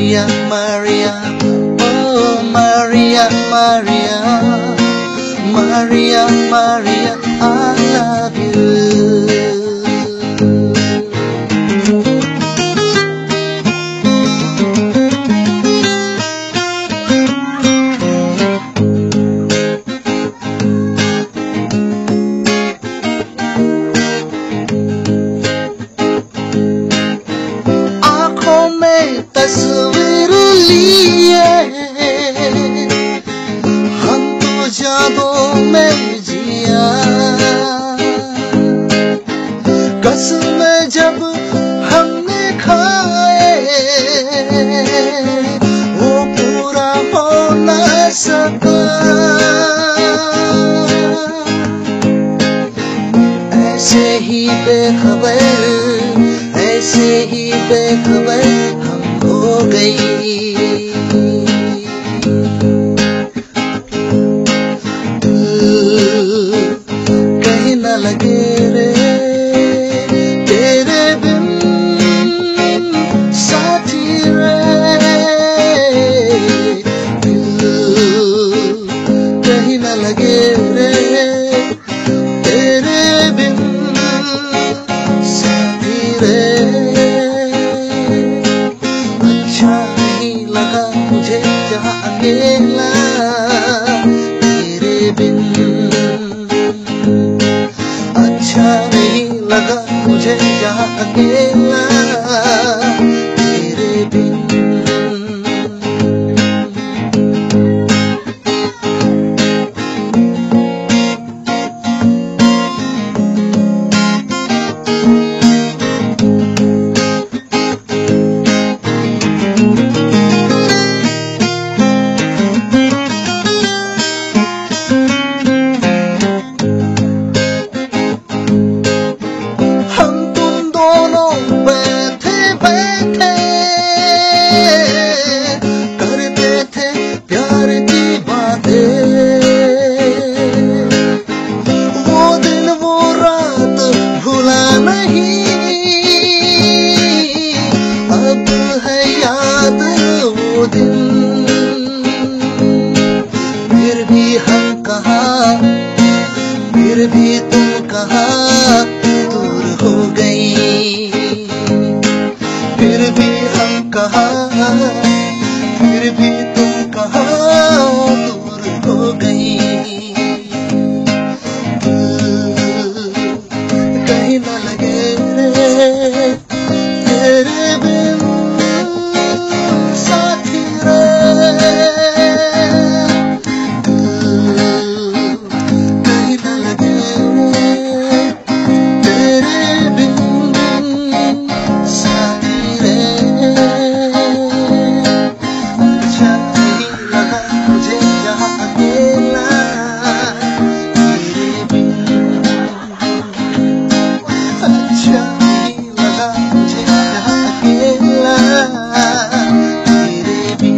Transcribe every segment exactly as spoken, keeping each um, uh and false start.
Maria, Maria, oh Maria, Maria, Maria, Maria, I love you. तस्वीर लिए हम तो यादों में जिया, कसम जब हमने खाए वो पूरा हो न सका। ऐसे ही बेखबर, ऐसे ही बेखबर हम हो गई। कहीं न लगे रे तेरे बिन साथी रे, कहीं न लगे रे तेरे बिन साथी रे। मुझे जहाँ अकेला तेरे बिन, अच्छा नहीं लगा मुझे जहाँ अकेला तेरे बिन। फिर भी हम कहाँ, फिर भी तुम कहाँ दूर हो गई। फिर भी हम कहाँ, फिर भी तुम कहाँ दूर हो गई। कहीं न लगे रे तेरे बिन साथी रे, कहीं न लगे तेरे बिन साथी रे। अच्छा नहीं लगा मुझे जहाँ अकेला तेरे बिन, अच्छा नहीं लगा मुझे जहाँ अकेला तेरे बिन।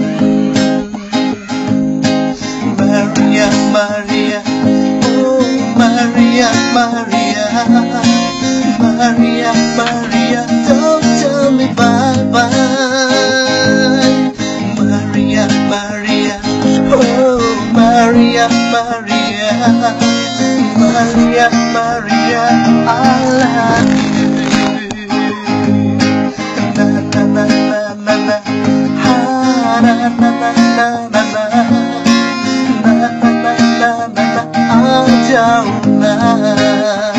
Maria, Maria, oh Maria, Maria, Maria, Maria, don't tell me bye bye. Maria, Maria, oh Maria, Maria, Maria, Maria, I love you. Na na na na na na, ha na na na na na na, na na na na na, आ जाओ ना।